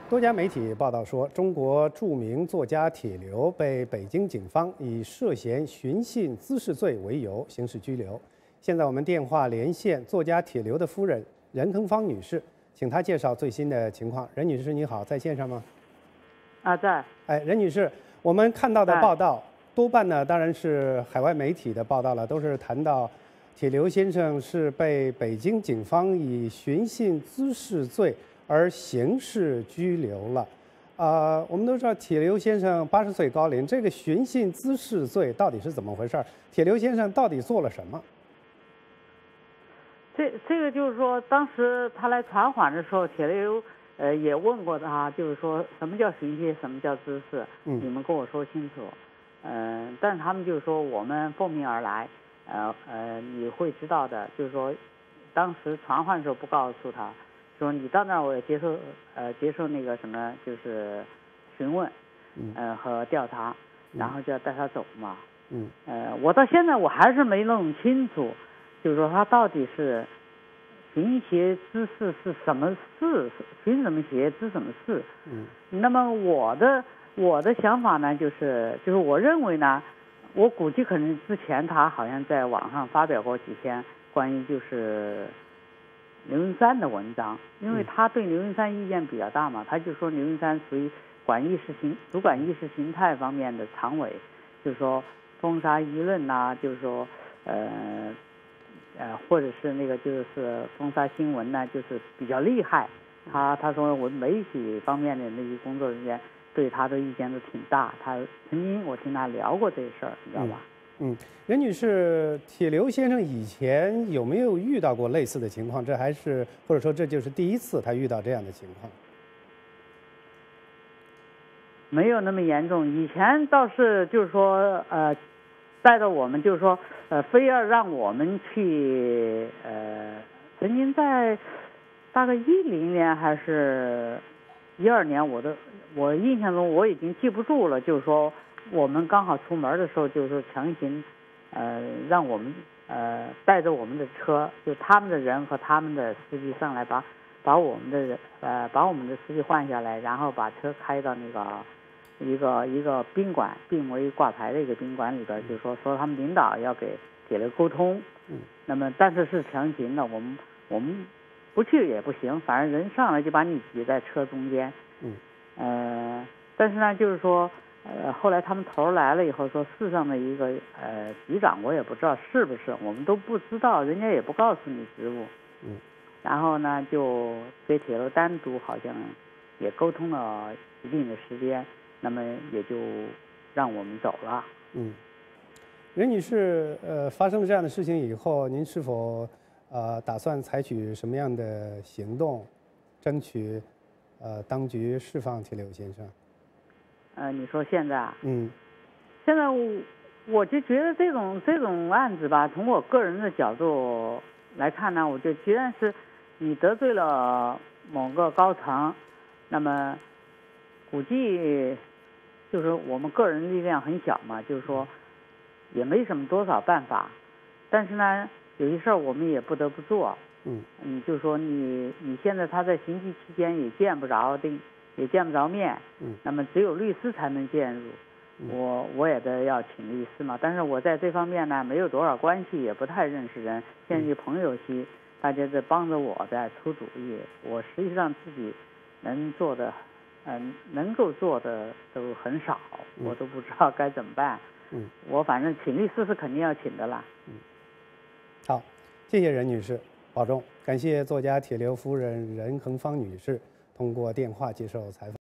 多家媒体报道说，中国著名作家铁流被北京警方以涉嫌寻衅滋事罪为由刑事拘留。现在我们电话连线作家铁流的夫人任恒芳女士，请她介绍最新的情况。任女士你好，在线上吗？ 在。 任女士，我们看到的报道多半呢，当然是海外媒体的报道了，都是谈到铁流先生是被北京警方以寻衅滋事罪而刑事拘留了。我们都知道铁流先生80岁高龄，这个寻衅滋事罪到底是怎么回事？铁流先生到底做了什么？ 这个就是说，当时他来传唤的时候，铁流也问过他，就是说什么叫寻衅，什么叫滋事，你们跟我说清楚。但是他们就是说我们奉命而来，你会知道的。就是说，当时传唤的时候不告诉他，说你到那儿我也接受那个什么，就是询问，和调查，然后就要带他走嘛。我到现在我还是没弄清楚，就是说他到底是寻邪滋事是什么事，寻什么邪滋什么事。那么我的想法呢，就是我认为呢，我估计可能之前他好像在网上发表过几篇关于就是刘云山的文章，因为他对刘云山意见比较大嘛，他就说刘云山属于主管意识形态方面的常委，就是说封杀舆论呐，就是说或者是那个就是封杀新闻呢，就是比较厉害。他说我媒体方面的那些工作人员对他的意见都挺大，他曾经我听他聊过这事儿，你知道吧？ 任女士，铁流先生以前有没有遇到过类似的情况？这还是或者说这就是第一次他遇到这样的情况？ 没有那么严重，以前倒是就是说带着我们就是说非要让我们去曾经在大概10年还是12年，我印象中我已经记不住了，就是说我们刚好出门的时候，就是说强行让我们带着我们的车，就他们的人和他们的司机上来把我们的司机换下来，然后把车开到那个一个宾馆，并为挂牌的一个宾馆里边，就是说他们领导要给铁流沟通。那么但是是强行的，我们不去也不行，反正人上来就把你挤在车中间。但是呢，就是说后来他们头来了以后说市上的一个局长，我也不知道是不是，我们都不知道，人家也不告诉你职务。然后呢就给铁路单独好像也沟通了一定的时间，那么也就让我们走了。 任女士，发生了这样的事情以后，您是否打算采取什么样的行动，争取当局释放铁流先生？ 你说现在？现在我就觉得这种案子吧，从我个人的角度来看呢，我就觉得是你得罪了某个高层，那么估计就是我们个人力量很小嘛，就是说也没什么多少办法，但是呢有些事儿我们也不得不做。就是说你现在他在刑期期间也见不着面，那么只有律师才能介入。我也得要请律师嘛，但是我在这方面呢没有多少关系，也不太认识人，现在朋友期大家在帮着我在出主意，我实际上自己能够做的都很少，我都不知道该怎么办。我反正请律师是肯定要请的啦。 好，谢谢任女士，保重。感谢作家铁流夫人任恒芳女士通过电话接受采访。